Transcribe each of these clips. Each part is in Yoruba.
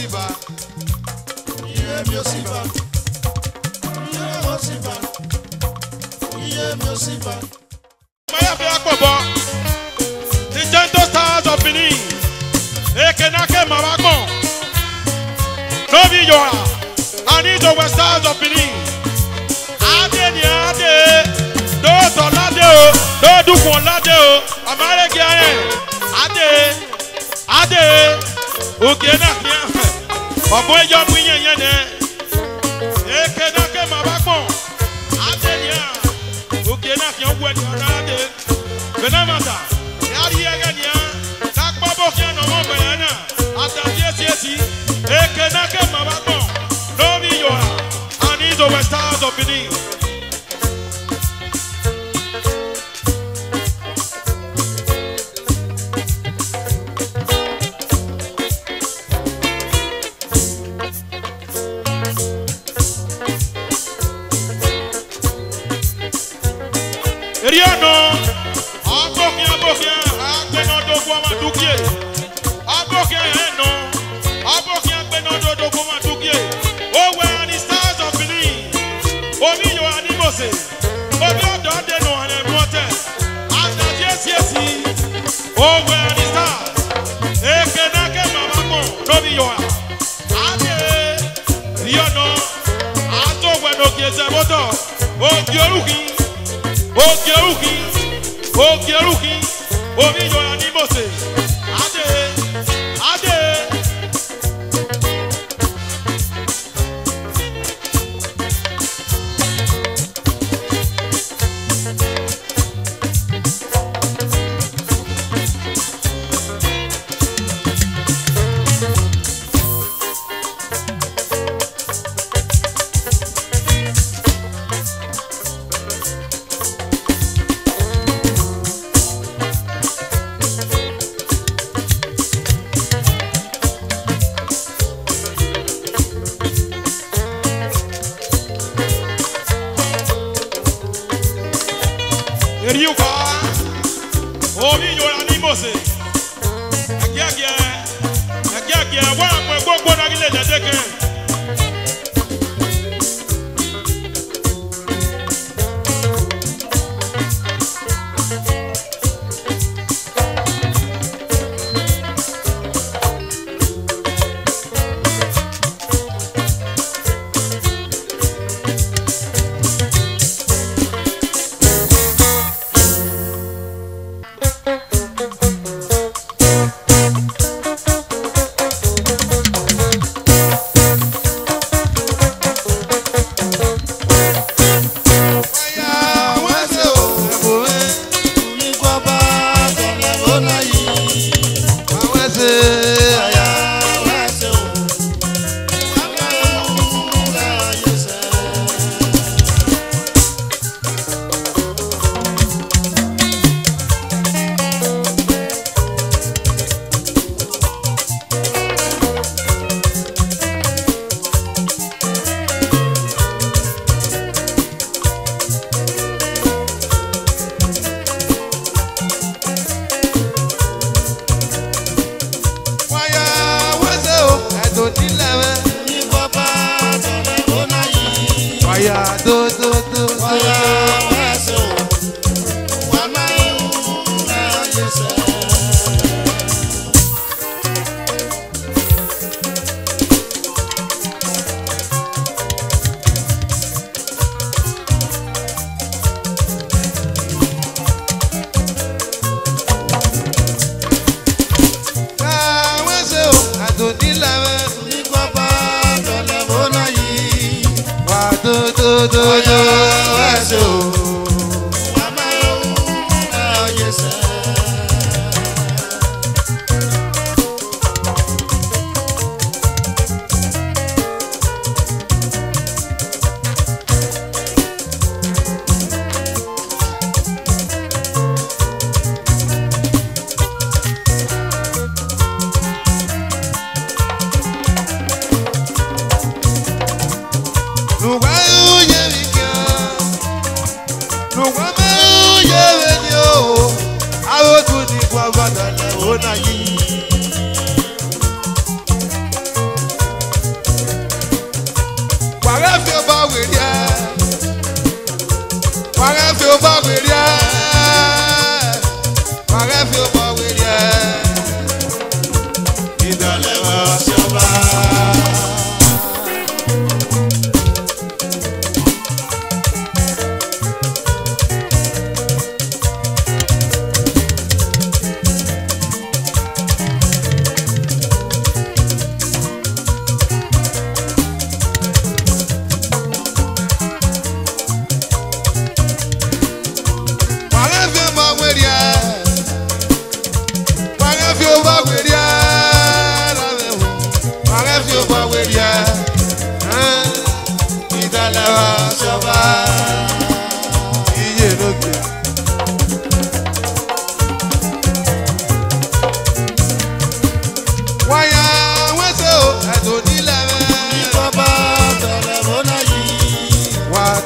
Osiba. Yemi Osiba. Yemi Osiba. Yemi Osiba. Maya be akobo. The gentle stars of Benin. Ekenake Mabakon. No be your. I need the west stars of Benin. Ade ni ade. Do to lade o. Do dukun lade o. Amare ki aye. Ade. Ade. Okena kia. Obo ejo mu yen yen ne. Ekenake Mabakon. Ade ni a. Okena kia wo ni ade. Benamata. Yari yegania. Nakbabo kia no mo bayana. Atatiesi. Ekenake Mabakon. No be your. I need the west stars of Benin. Eriano, abokia, agbeno dogo amadukie. Abokia eno, abokia agbeno dogo amadukie. Oh, where are the stars of Benin? Omi yo animose, omi odo de no anemote. Anda yes. Oh, where are the stars? Ekenake Mabakon, no be yo. Ade, Eriano, ato weno kiese moto. Oh, Gyoruki. Okieruki, omi yo animose. Ade. Eriuka, omi yo animose. Agia, wa mwe gbogbo na gile dedeke.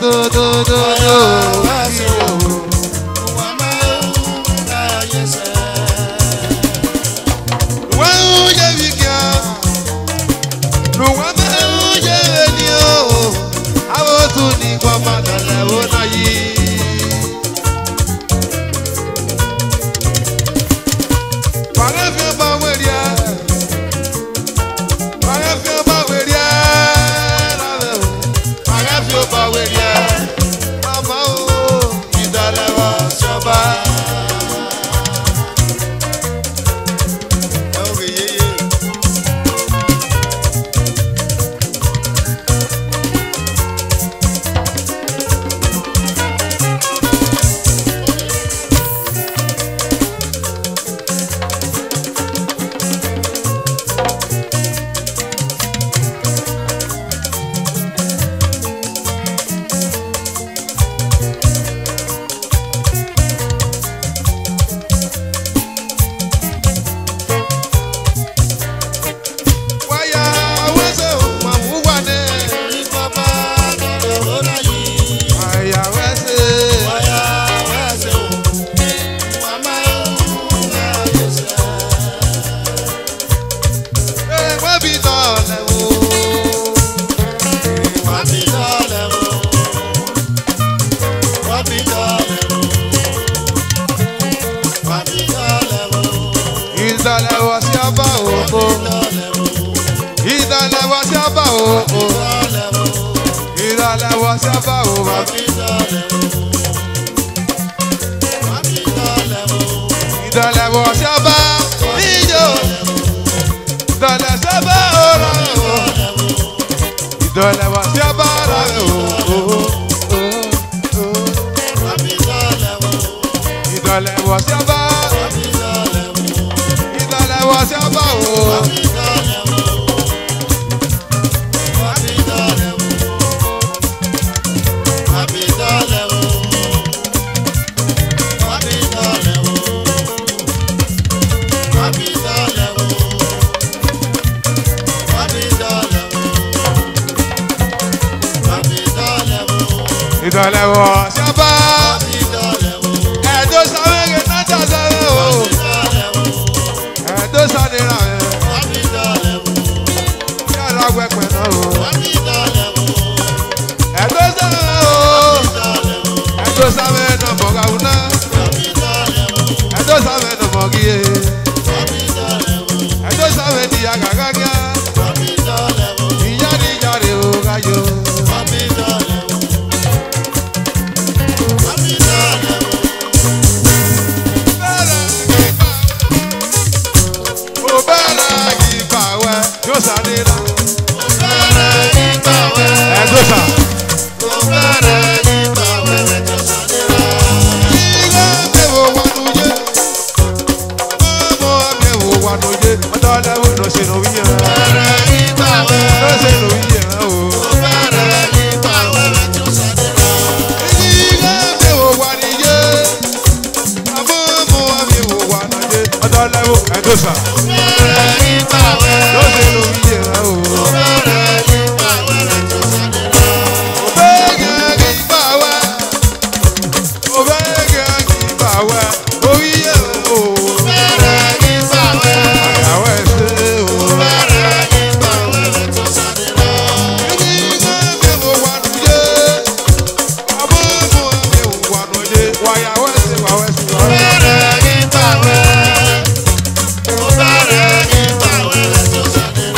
Bye.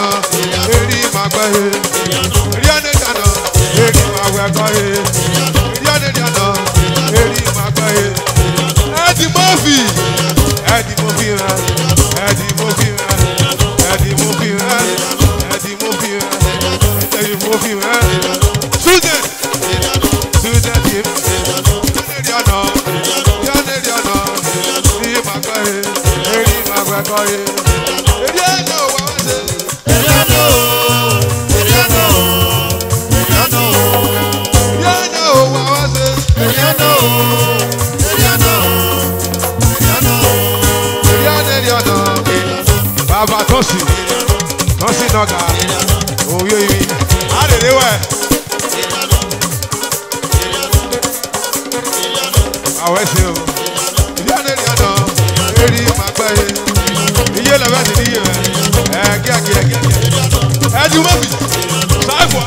Rihanna, Eri Magbaye, Rihanna, Eri Magbaye, Rihanna, Eri Magbaye, Eddie Murphy, Eddie Murphy, Eddie Murphy, Eddie Murphy, Eddie Murphy, Eddie Murphy, Susan, Susan, Rihanna, Rihanna, Eri Magbaye, Eri Magbaye. Baba Tosi Noga, oh yeah, how did they wear? I was you. Eri Magbaye, iye la ba ti ni ye. Kia. Eddie Murphy, Saifwa.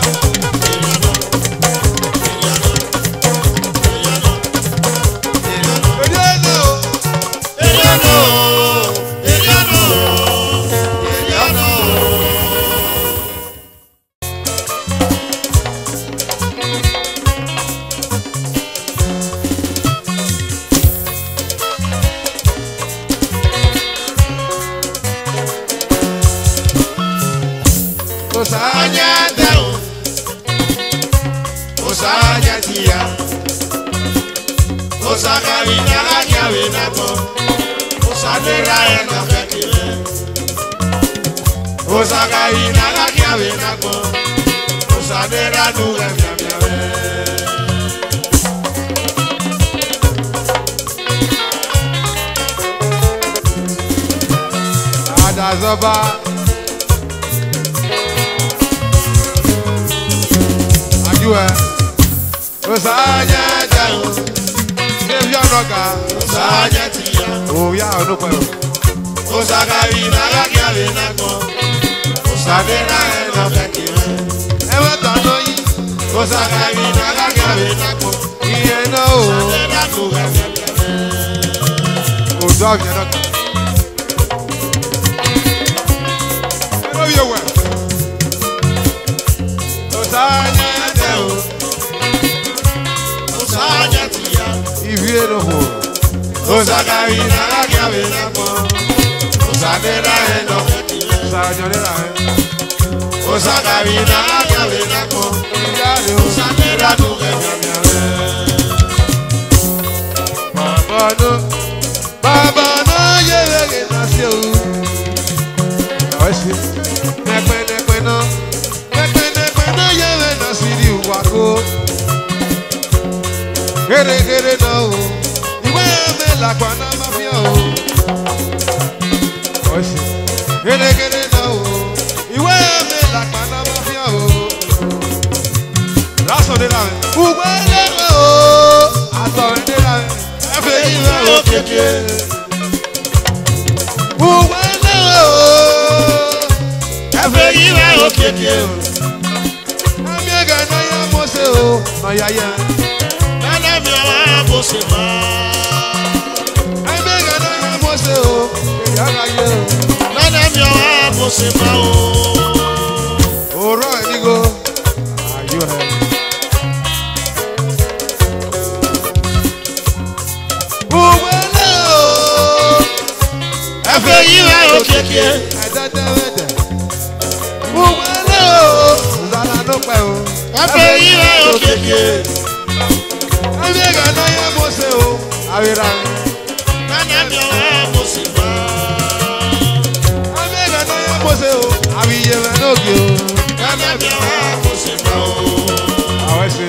Adazoba Ajuwe Osanya Jao Noga Osanya Tia Oh ya onukwe Osagari Nagakia Venako Osadera Enofekire Ewe Tanoyi Osagari Nagakia Venako Iye no Osadera Nugafekire Odog Yanoka Ewe Osanya Jao Osanya Tia Iviero Osagari Nagakia Venako Osadera Enofekire Osadera Osagari Nagakia Venako Osadera Nugafekire Baba no yewege nasio Awesi Nekwe no yewe nasiri wako Gere no Iwe me la kwa na mafia o Awesi Gere no Iwe me la kwa na mafia o Raso de la Ugwele o Ato de la Efe iwe o keke Ugwele o Efe iwe o keke Amiega na ya mose o No ya ya Nana mi awa mose ma Amiega na ya mose o Ya ga ye Nana mi awa mose ma o Oro enigo Ayo he Ugwele o Efe iwe o keke Edede Ugwele o Zala no pe o Efe iwe o keke Amiega na ya mose o Awira Nana mi awa mose ma Amiega na ya mose o Awiye me no ki o Nana mi awa mose ma o Awese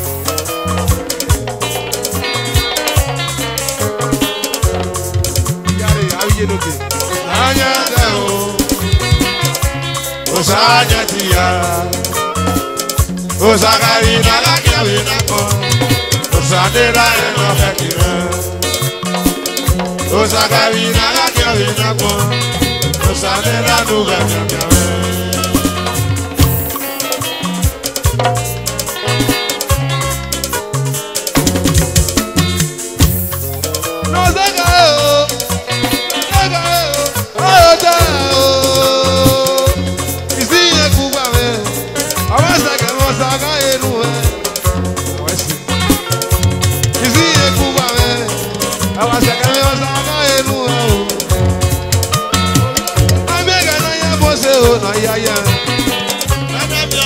Awiye no ki Anya de o Osanya Tia Osagari Nagakia Venako Osadera Enofekire Osagari Nagakia Venako Osadera Nugafekire saga enu wesi isi ekuba me awa saga me saga enu abega na ya bose o na ya ya abega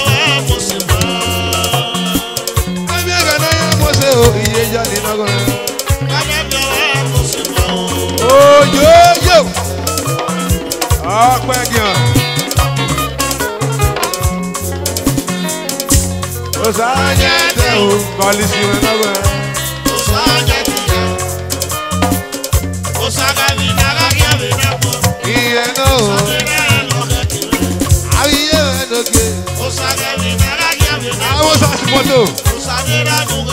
na ya bose o iye ja ni na go oh yo yo ah pegian Osanya te o balisi na go Osanya ti Osaga ni na ga ya be na po iye no awiye no ke Osaga ni na ga ya be na awo sa moto Osaga na no ga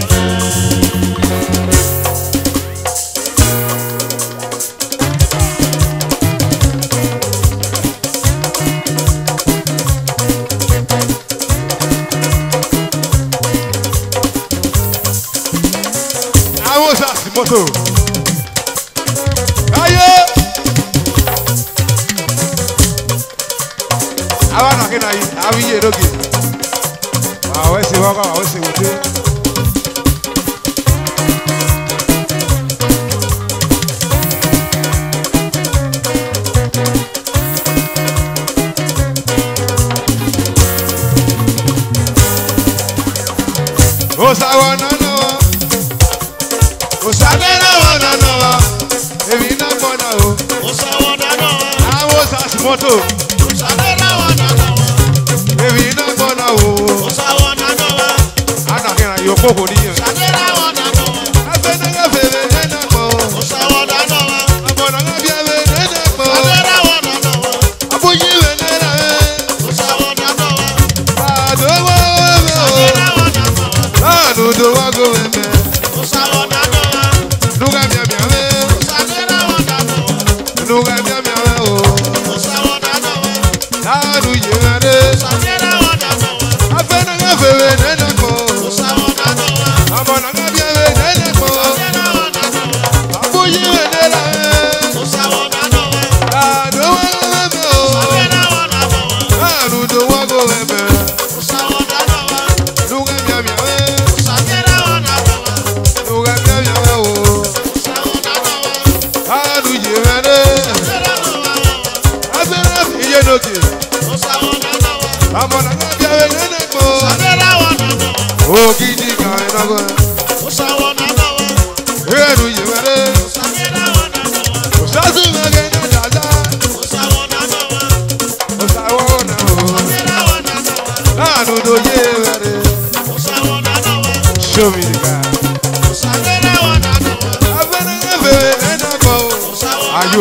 moto ayo awa na kina yi awiye roge awe se waka awe se wote osawa na Osabera wana noa, evi na kona o. Osawana noa, awo sasimoto. Osabera wana noa, evi na kona o. Osawana noa, ana kena yoko koniyo. Osabera wana noa, afena ngafere nena ko. Osawana noa, abona ngabiabe nena ko. Osabera wana noa, abuji wenera e. Osawana noa, adowo eme o. Osabera wana noa, anudo wago eme. Osawana Nuga mia mia we, Osabera wana noa. Nuga mia mia we o, Osawana noa. Nadu yere, Osabera wana noa. Afena ngafewe nena ko, Osawana noa. Amona ngabia we nena ko, Osabera wana noa. Abuji we nena we, Osawana noa. Nadu weme o, Osabera wana noa. Nadu do wago weme, Osawana noa. Nuga mia mia we, Osabera wana noa. Nuga mia mia we o. Adu jemene, abera iye noke. Amona ngabia we nene ko. O gidi ka ena go. Adu jemene. Osasu mege na dada. Osawona o. Adu do jemene. Show me the guy. Are you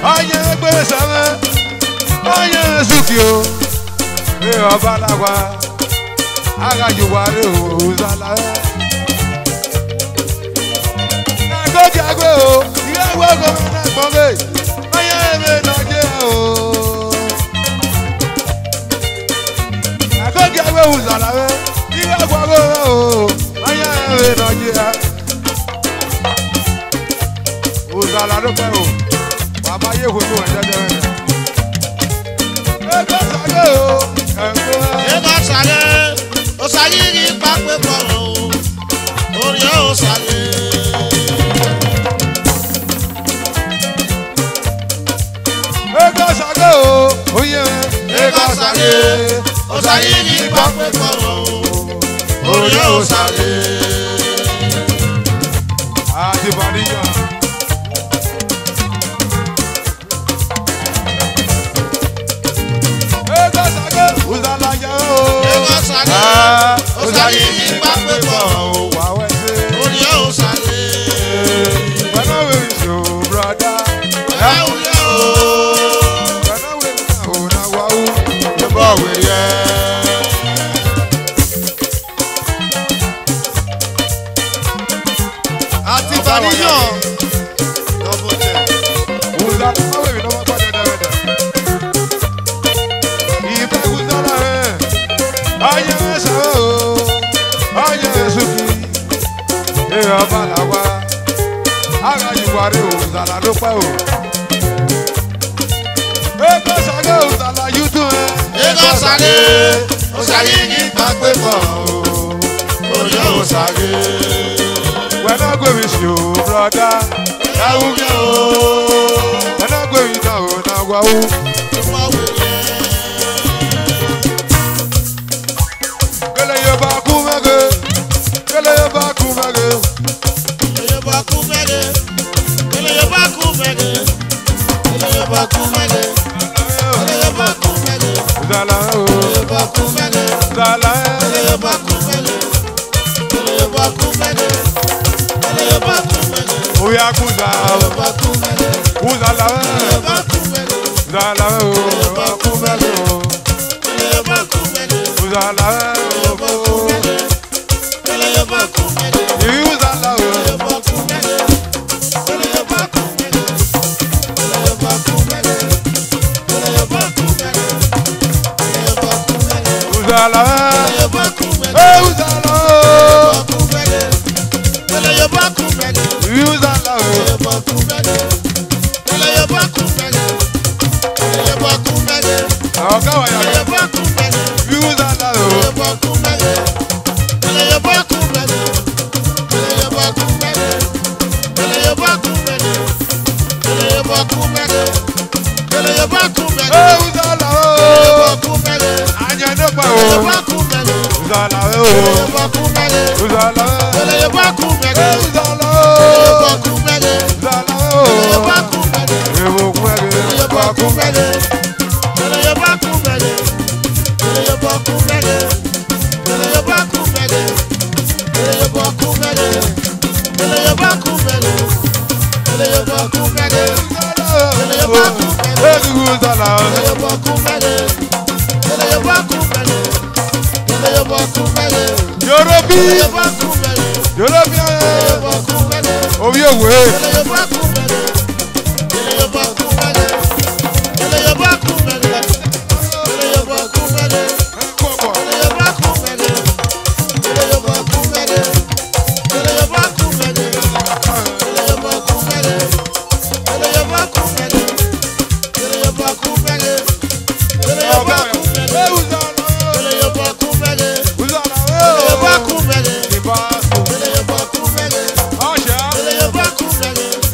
Onye gbere same, onye zukio, ọbalagwa, agajiware uzala. Nagojago, ihe agwago na gbọnge, onye ebe Nigeria o. Nagojago uzala, ihe agwago o, onye ebe Nigeria. Uzala ló pẹ́ o. Bàbá yé wo ló wẹ̀ jẹ́jẹ́ rẹ̀. Ẹgbẹ́ sáré o, ẹ̀kọ́ ẹ̀. Ẹgbẹ́ sáré, ó sáré ní pápẹ́ kọ̀ọ̀rọ̀ o, orí ẹ̀ ó sáré. Ẹgbẹ́ sáré o, oyè rẹ̀. Ẹgbẹ́ sáré, ó sáré ní pápẹ́ kọ̀ọ̀rọ̀ o, orí ẹ̀ ó sáré. Àti Bàdíyàn. Uzala jẹ́ o. Ẹgbẹ́ sáré, ó sáré ní pápẹ́ kọ̀ọ̀rọ̀ o, Wà wẹ́ sí. orí ẹ̀ ó sáré. Bẹ́ẹ̀ni wẹ̀ mi sọ broda. Ẹ wúlẹ̀ o. Bẹ́ẹ̀ni wẹ̀ mi sọ na wà wú. Ẹ bọ̀ wẹ̀ yẹ. Àti Bàdíyàn. Double check. Uzala má wẹ̀ mi lọ́wọ́ gbọ́dọ̀ dẹ́rẹ́dẹ́. Ìbẹ́ Uzala rẹ̀. Ayé ẹsẹ̀ o. Ayé ẹsùkì. Èèyàn bá là wá. Ara ìwà rẹ̀ Uzala ló pẹ́ o. Ẹgbẹ́ sáré Uzala yúdùn ẹ̀. Ẹgbẹ́ sáré, ó sáré ní pápẹ́ kọ̀ọ̀rọ̀ o, orí ẹ̀ ó sáré. When I go with you, brother, Ẹ wúlẹ̀ o. when I go with you, now go. Ẹ bọ̀ wẹ̀ yẹ. Kele ye ba kumege, kele ye ba kumege. Eleyeba kumege, eleyeba kumege, eleyeba kumege, eleyeba kumege, Zala o, eleyeba kumege, zala eleyeba kumege, eleyeba kumege, eleyeba kumege, oya kuza, eleyeba kumege, kuzala eleyeba kumege, zala o, kumege o, eleyeba kumege, kuzala eleyeba kumege, eleyeba kumege, you zala o, eleyeba kumege, eleyeba kumege, eleyeba kumege, eleyeba kumege, eleyeba kumege, kuzala, eleyeba kumege, eh uzala o, eleyeba kumege, you zala o, eleyeba kumege, eleyeba kumege, eleyeba kumege, ọ̀gá wa yàrá, eleyeba kumege, you zala o, eleyeba kumege, eleyeba kumege, eleyeba kumege, eleyeba kumege, eleyeba kumege, eleyeba kumege, eh uzala o, eleyeba kumege, anya nípa o, eleyeba kumege, uzala o, eleyeba kumege, uzala o, eleyeba kumege, eh uzala eleyeba o, kumege, uzala eleyeba o, kumege, ewo kumege, eleyeba kumege, eleyeba kumege, eleyeba kumege, eleyeba kumege, eleyeba kumege, eleyeba kumege, eleyeba kumege, eleyeba kumege, eleyeba kumege, eleyeba kumege, Yorobi, eleyeba kumege, Yorobi, eleyeba kumege, obi ewe, eleyeba kumege, eleyeba kumege, eleyeba kumege, eleyeba kumege, kọ̀kọ̀, eleyeba kumege, eleyeba kumege, eleyeba kumege, eleyeba kumege, eleyeba kumege, eleyeba kumege, eleyeba ọ̀gá kumege, rẹ̀, uzala o, eleyeba kumege, uzala eleyeba o, kumege, ìbá, eleyeba kumege, ọ̀ṣà, eleyeba kumege,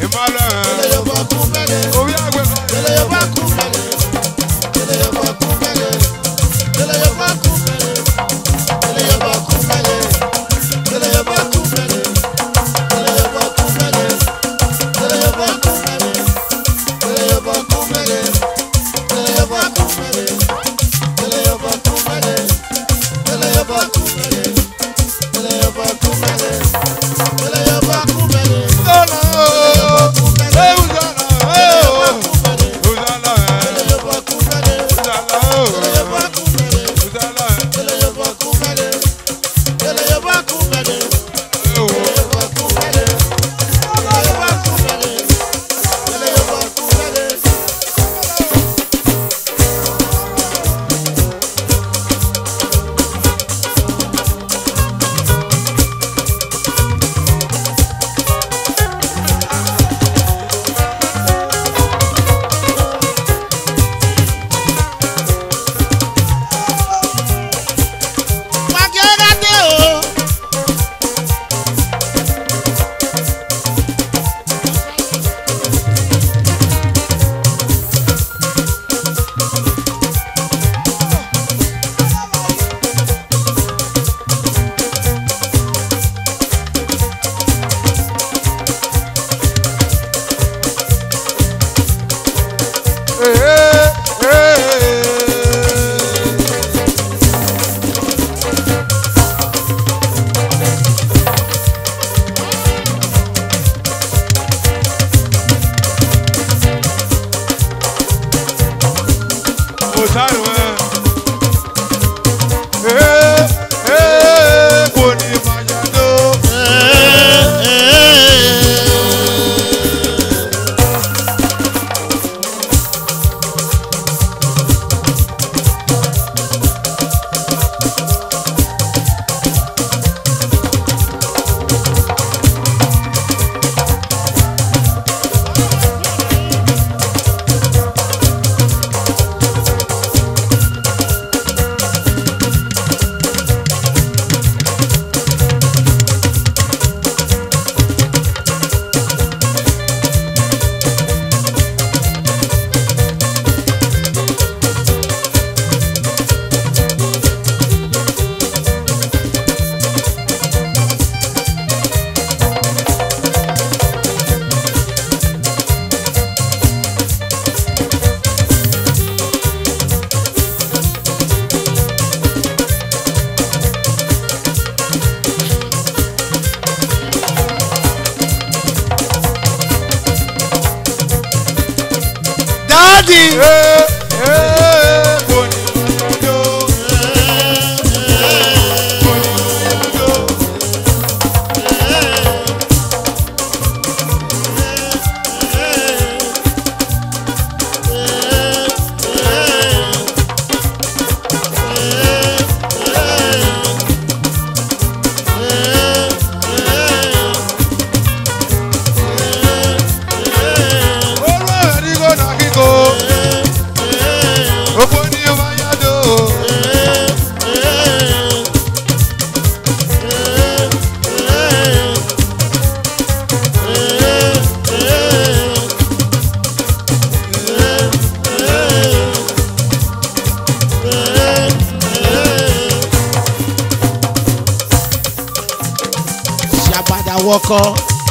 Wọ́kọ́.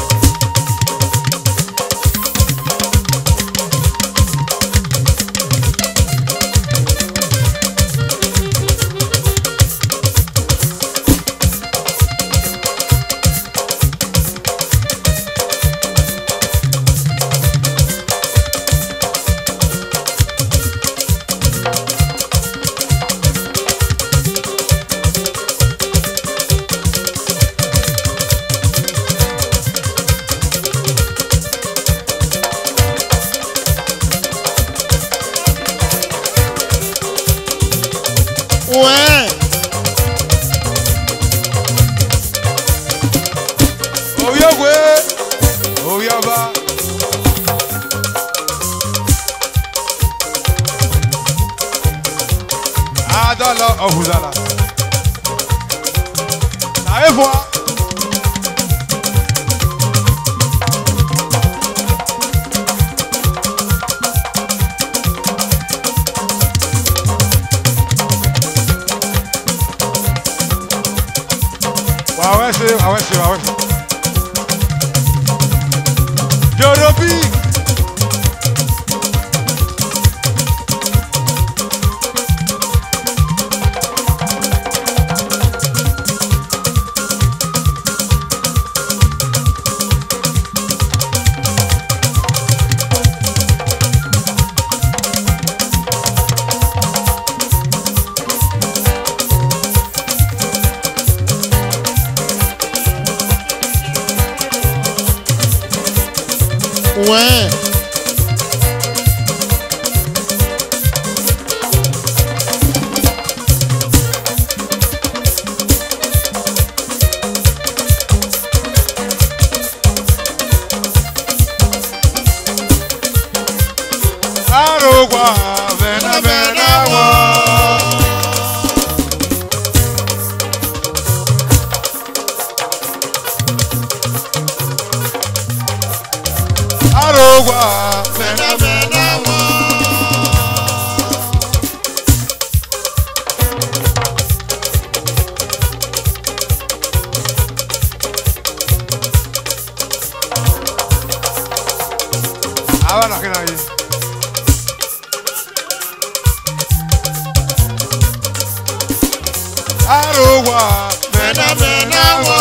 Ouais. Oyogwe, Oyaba. Adala Ohuzala. Ça est voir. Awese. Jorobi. Ouais. Arogwa, vena wa. Arogwa, Mena wa. awa na kina yi. Arogwa, Mena wa.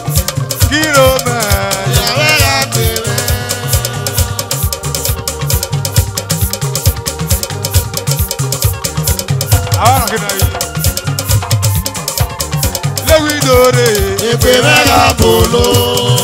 kilo me. Yawe ya bere. Epe mega polo.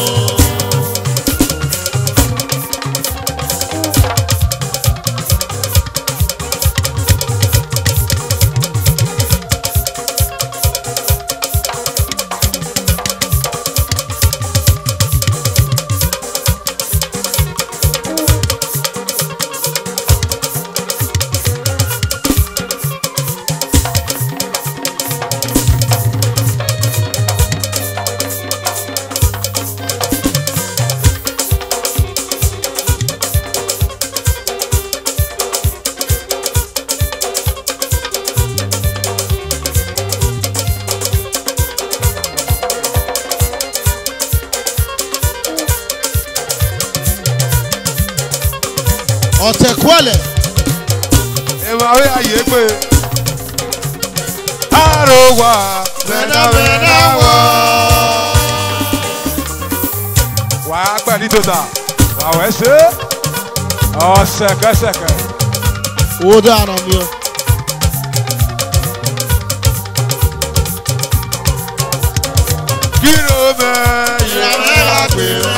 Ọ̀tẹ̀kùọ̀lẹ̀. Ìwàwé ayé pé àròwà bẹ̀nàbẹ̀nà wọ̀. Wà á gbẹ̀ ní tòtà, wà á wẹ̀ ṣe ọ̀sẹ̀kẹsẹ̀kẹ̀. Owó dára mi o. Kí ló bẹ̀ ìyàwó àgbèrè?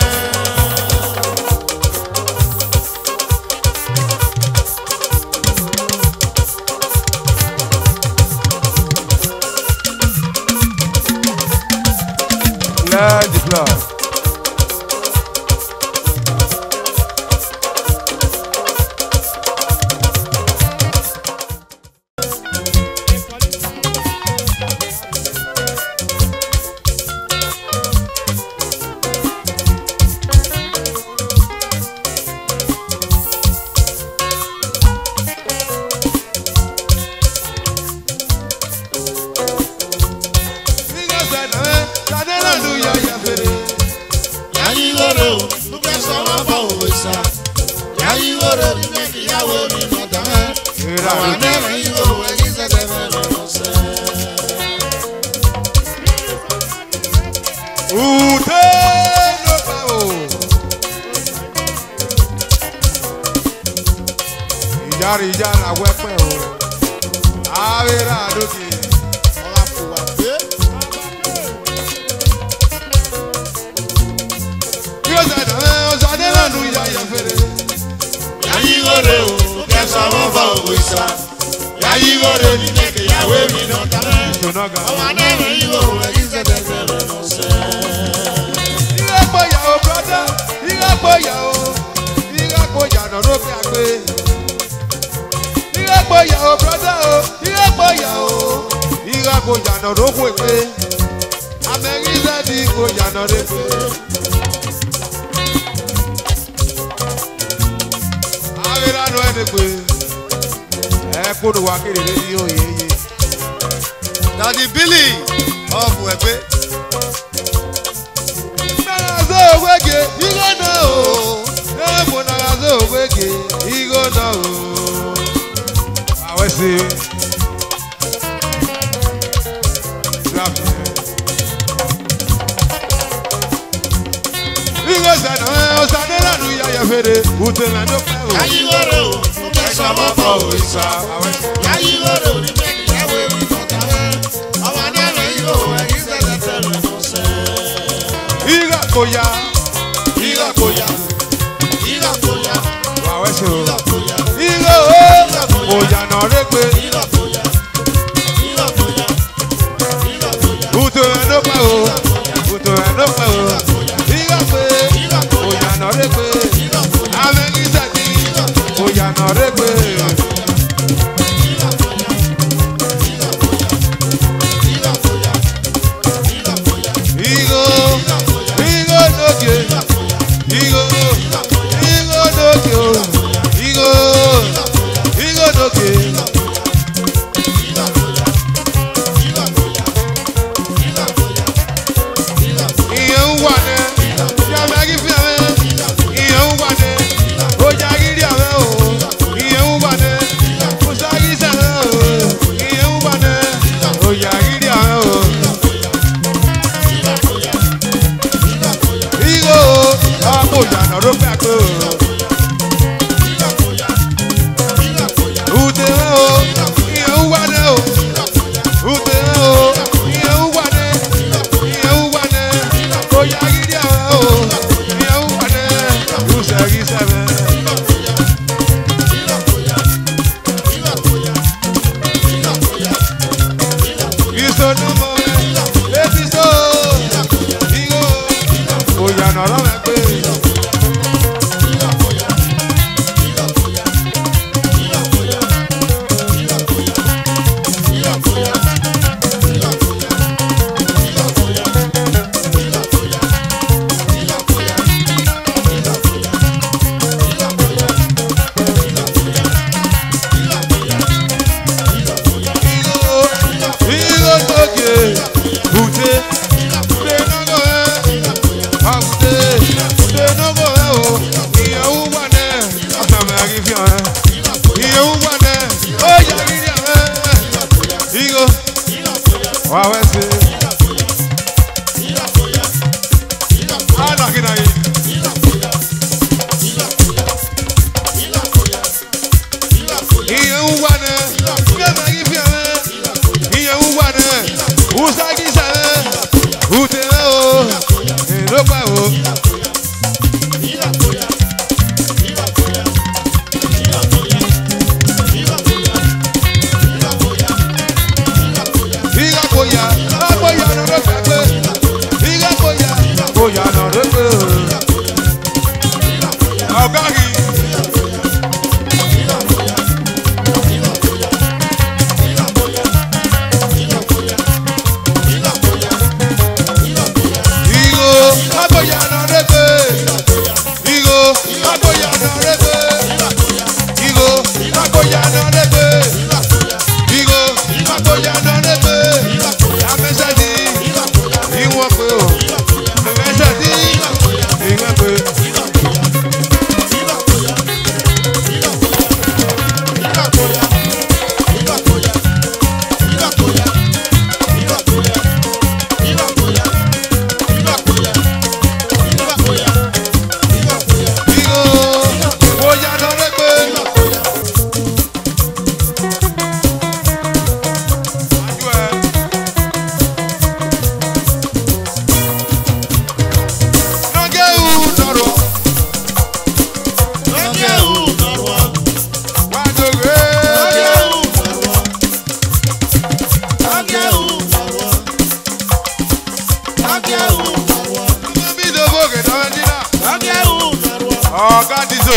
Let the blood. Ìjà na wẹ́pẹ́ o, àwẹ̀rẹ̀ àdókè. Ọ̀la fò wá pé. Bí ó ṣe dàmẹ́ ọ̀ṣọ́ adélànú ìyá yẹn fèrè. Yayi wore o, kẹsàn án bọ̀ òwe sá. Yayi wore ní kẹ̀kẹ́ ìyàwó mi náà tẹ́lẹ̀. Ìṣúná gan. Ọmọ anẹ́rẹ̀ yìí wò ẹ̀yìn sẹ́tẹ̀sẹ̀ rẹ̀ lọ sẹ́. Ìrẹ́pọ̀ ìyàwó brọ́dá, ìrẹ́pọ̀ ìyàwó, ìrẹ́pọ̀ ìyànà ló fi àgbé. Ìrẹ́pọ̀ ìyàwó brọ́dá o, ìrẹ́pọ̀ ìyàwó, ìrẹ́pọ̀ ìyànà ló kù èpè. Àmẹ́rí sẹ́ni kò yànà lé pé. Àwẹ̀ránú ẹni pé ẹ kúrò wá kéde lé ní òye yé. Daddy Billy ọ̀bùn ẹ̀gbẹ́. Nagazo ògbége, ìgò náà o. Ẹ̀bù nagazo ògbége, ìgò náà o. Àwẹ̀ sí i. Ìgò sẹ̀nà ọ̀sán nílànà ìyá fèrè, ùtẹ̀ lẹ́nu pẹ́ o. Yayi wore o, kẹsàn án bọ̀ òwe sá. Yayi wore o ní kẹ̀kẹ́ ìyàwó mi náà tẹ́lẹ̀. Ọmọ anẹ́rẹ̀ yìí wò ẹ̀yìn sẹ́tẹ̀sẹ̀ rẹ̀ lọ sẹ́. Ìgà kò yá, Ìgà kò yá, ìgà kò yá, àwẹ̀ sí o. ìgà kò yá, Ìgò o, kò yànà rẹ̀ pé. ìgà kò yá, ìgà kò yá, ìgà kò yá. Ùtẹ̀ lẹ́nu pẹ́ o. Ùtẹ̀ lẹ́nu pẹ́ o. Ìgà pé, kò yànà rẹ̀ pé. Àmẹ́rí sẹ́ni, kò yànà rẹ̀ pé. Ìgò, ìgò lókè Ọ̀gá Dizo.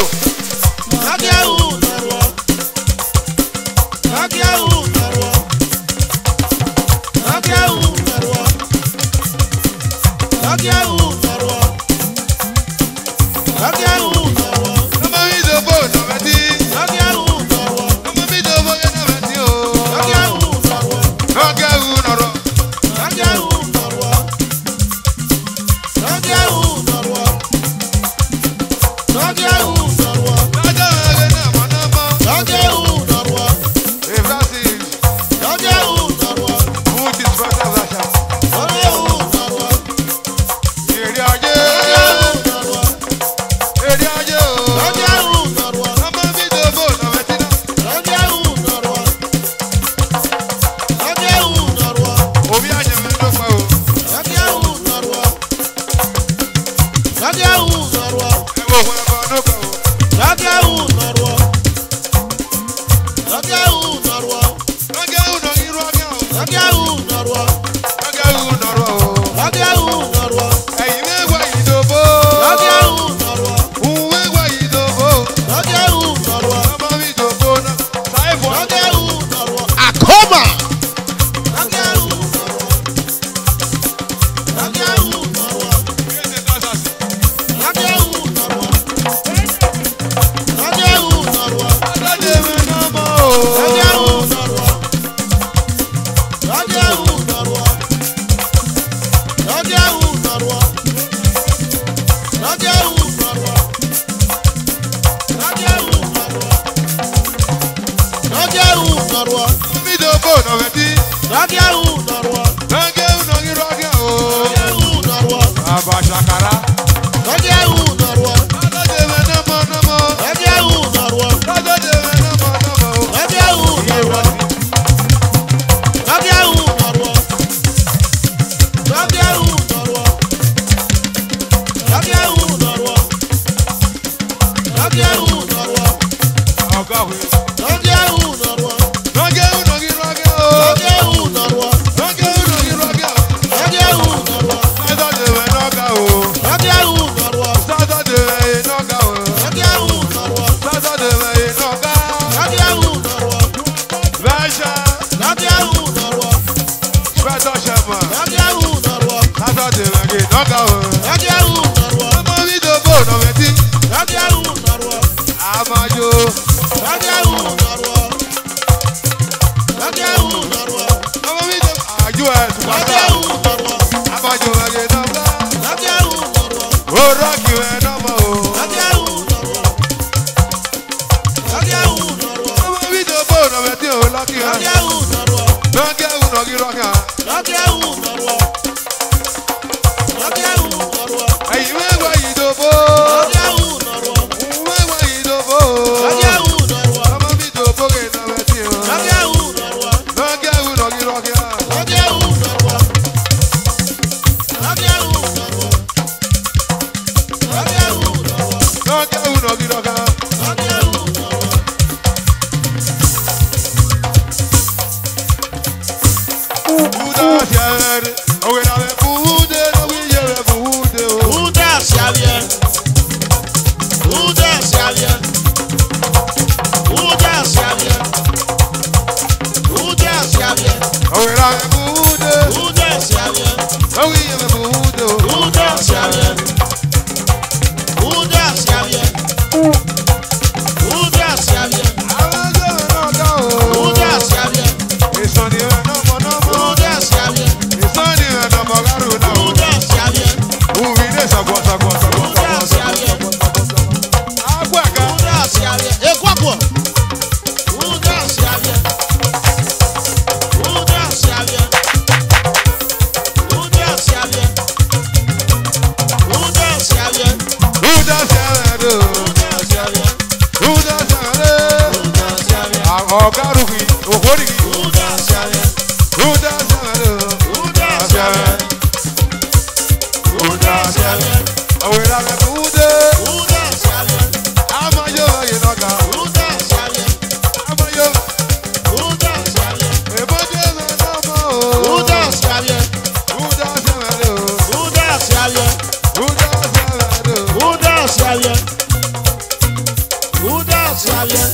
bien.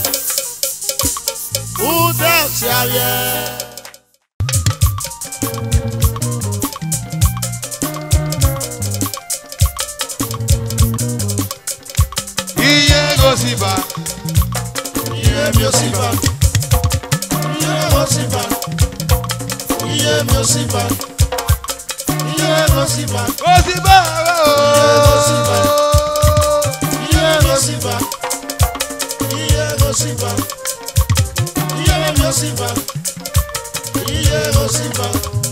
Ude sea bien. Iye gosiba. Iye mi osiba. Iye gosiba. Iye mi osiba. Iye gosiba. Gosiba. Iye gosiba. Iye gosiba. Iye mi osiba. Iye gosiba.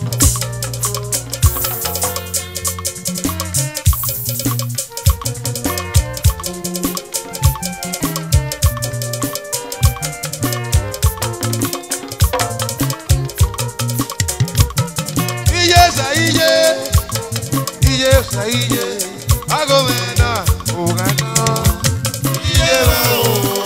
Iye, agomena, ugana. Iye bao.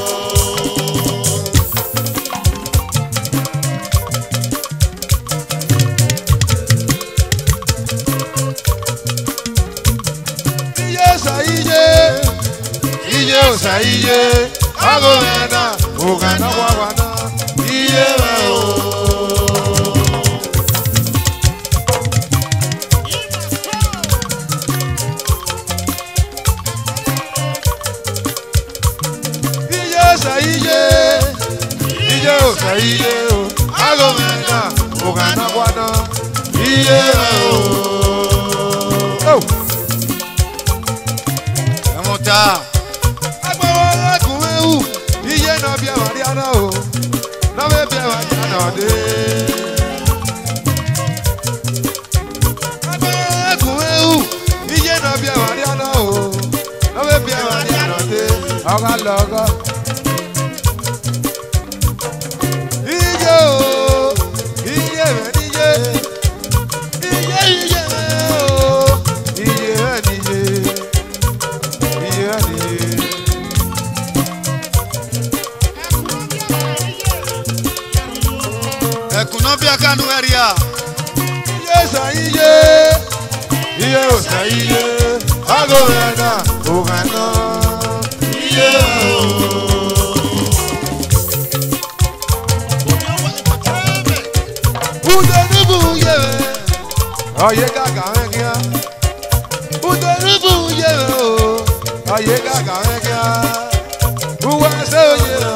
Iye, agomena, ugana guabana. Iye bao. Iye, agomena, ugana guana. Iye bao. Vamos tá. Agbawa kumeu, iye na bia Mariana o. Na be bia Mariana de. Agbawa kumeu, iye na bia Mariana o. Na be bia Mariana de. Aga logo. Iye o, iye iye o, iye. Ekunobia kanu area. Iye osa iye, agomena, ugana. Iye o. Udenibu ye, oye gaga wengia. Udenibu ye o, oye gaga wengia. Uwa se oye o.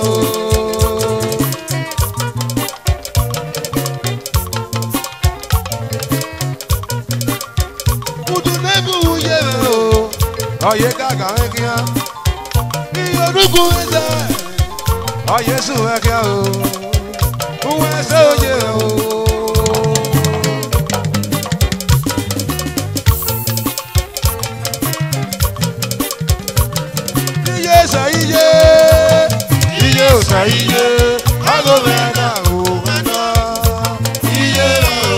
Oye gaga wengia, iye rugu eze, oye su wengia o, uwe se oye o. Iye sa iye, iye o sa iye, agomena ugana, iye o.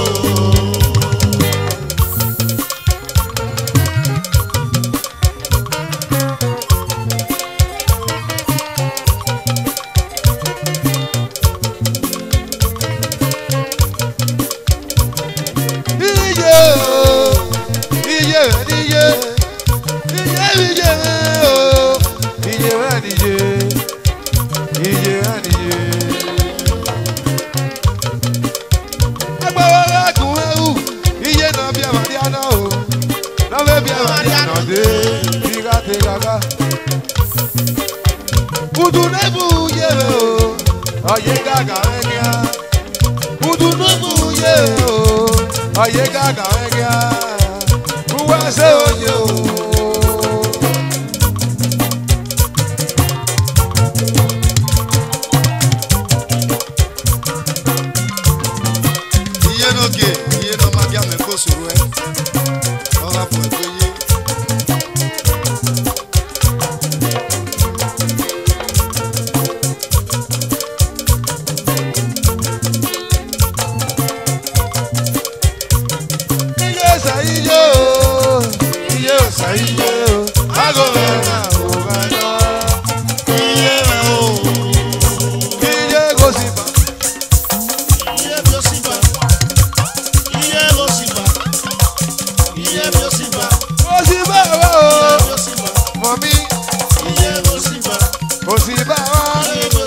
Oye gaga wengia, udunubu ye o. Oye gaga wengia, uwa se oye o. Iye no ge, iye no magia me ko suru e. Oga po e ye. Osiba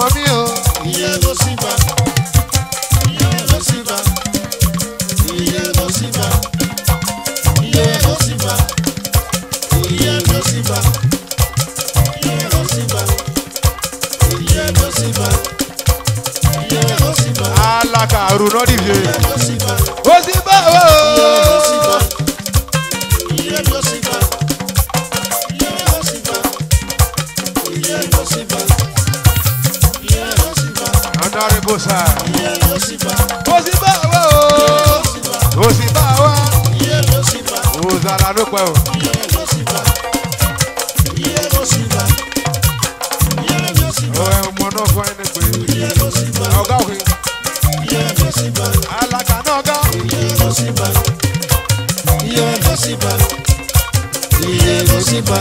ọmọ mi o. Iye ló sì bá. Iye ló sì bá. Iye ló sì bá. Iye ló sì bá. Iye ló sì bá. Iye ló sì bá. Iye ló sì bá. Iye ló sì bá. Alaka aruna dìbò. Iye ló sì bá. Ó sì bá o. Iye ló sì bá. Iye ló sì bá. Iye ló sì bá. Iye ló sì bá. Iye ló sì bá. Honorable sir. Iye ló sì bá. Ó sì bá o. Ó sì bá o. Iye ló sì bá. Ó zara ló pẹ́ o. Iye ló sì bá. Iye ló sì bá. Iye ló sì Ó bá. ẹ ọmọ náà fún ẹni pé. Iye ló sì bá. Ọ̀gá òkè. Iye ló sì bá. Alaka náà gá. Iye ló sì bá. Iye ló sì bá. Iye ló sì bá.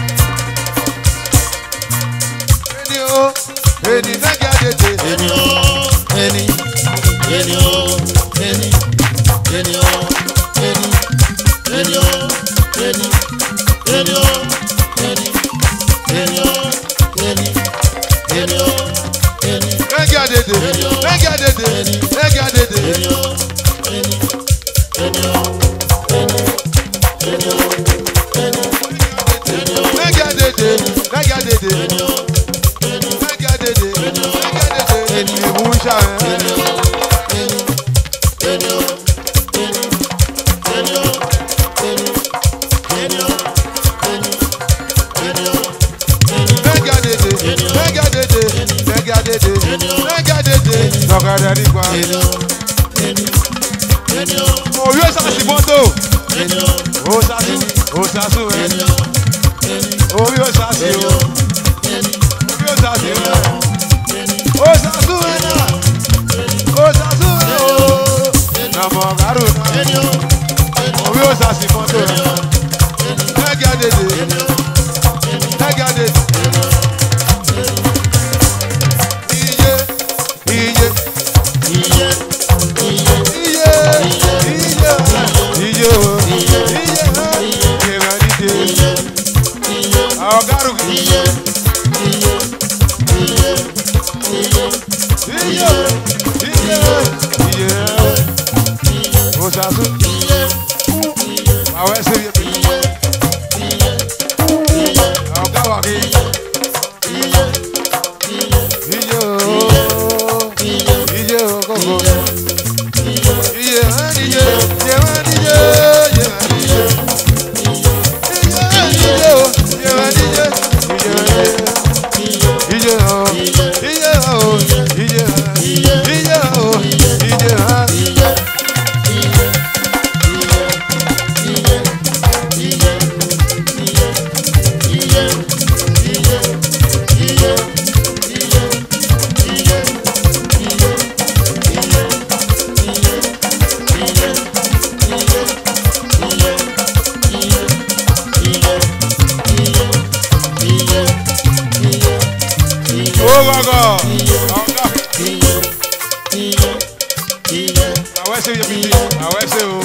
Ẹni o. Ẹni nẹ́gẹ́ àdèdè. Ẹni o, ẹni, ẹni o, ẹni, ẹni o, ẹni, ẹni o, ẹni, ẹni o, ẹni, ẹni o, ẹni, ẹni o, ẹni, Nẹ́gẹ́ àdèdè. Nẹ́gẹ́ àdèdè. Nẹ́gẹ́ àdèdè. ẹni o, ẹni, ẹni o, ẹni, ẹni o, ẹni, Nẹ́gẹ́ àdèdè. Nẹ́gẹ́ àdèdè. ẹni o, ẹni, Nẹ́gẹ́ àdèdè. Nẹ́gẹ́ àdèdè. Ìmú ṣá ẹ̀. ẹni o, ẹni, ẹni o, ẹni, ẹni o, ẹni, ẹni o, ẹni, ẹni o, ẹni. Nẹ́gẹ́ àdèdè. Nẹ́gẹ́ àdèdè. Nẹ́gẹ́ àdèdè. Nẹ́gẹ́ àdèdè. Lọ́kadà nípa. Orí òsàsì mọ́tò. Òsàsù. Òsàsù ẹ̀. Orí òsàsì o. Orí òsàsì ẹ̀. Òsàsù ẹ̀ náà. Òsàsù ẹ̀ o. Nàmọ̀ kárò náà. Orí òsàsì mọ́tò ẹ̀. Nẹ́gẹ́ àdèdè. Nẹ́gẹ́ àdèdè. Iye. Iye. Iye. Iye o. Iye o. Iye o. Yẹ̀rọ nídìí. Àwọn kárò kì í. Iye o. Iye o. Iye o. Òsàsù. Àwọn ẹsẹ̀ yẹ pé. Àwọn káwà kì í. Iye o. Iye o kókó. Iye hàn níye. Iye hàn níye. Iye hàn níye. Iye hàn níye o. Iye hàn níye. Iye hàn níye. Iye o. Iye o. Iye hàn. Iye o. Iye hàn. Oh my God! Àwọn ẹsẹ̀ yẹ bìbí. Àwọn ẹsẹ̀ o.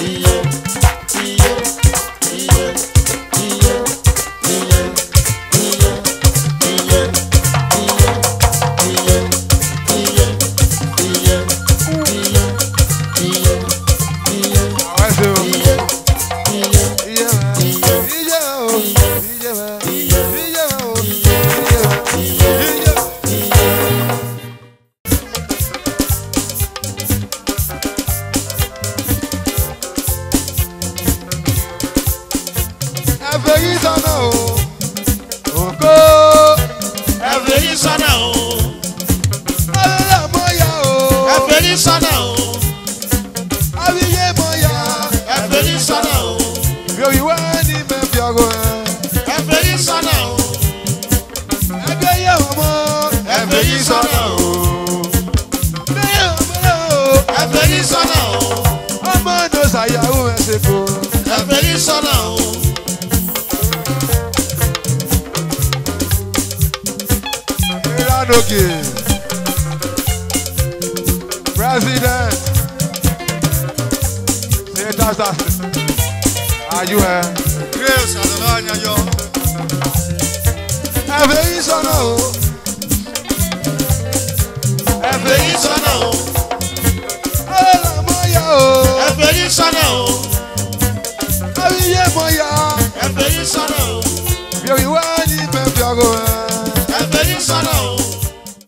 Àwọn ẹsẹ̀ o. Iye wa. Iye wa o. Iye wa. Iye wa o. Iye wa. Iye wa. Ẹ̀fẹ̀ yìí sọ̀nà o. Ògo. Ẹ̀fẹ̀ yìí sọ́nà o. Alẹ́ mọ̀ ya o. Ẹ̀fẹ̀ yìí sọ́nà o. Abiye mọ̀ ya. Ẹ̀fẹ̀ yìí sọ́nà o. Yòòyì wá ní mẹ́fì ọgọ́ ẹ̀. Ẹ̀fẹ̀ yìí sọ́nà o. Ẹgbẹ́ yẹ ọmọ. Ẹ̀fẹ̀ yìí sọ́nà o. Lẹ́yìn ọmọ náà o. Ẹ̀fẹ̀ yìí sọ́nà o. Ọmọ ọdọ ṣàyàwó ẹsẹ̀ kò. Ẹ̀fẹ̀ yìí sọ́nà o. Ìrànlọ́kè. President. Senator Sassi. Ayú ẹ. Grace Adala Anyayo. Ẹ̀fẹ̀ yìí sọ̀nà o. yìí sọ́nà o. Ẹ̀rọ mọ̀ yá o. Ẹ̀fẹ̀ yìí sọ́nà o. Àwíyé mọ̀ yá. Ẹ̀fẹ̀ yìí sọ́nà o. Bí omi wá ní bẹ́ẹ̀ fi ọgọ́ ẹ̀. Ẹ̀fẹ̀ yìí sọ́nà o.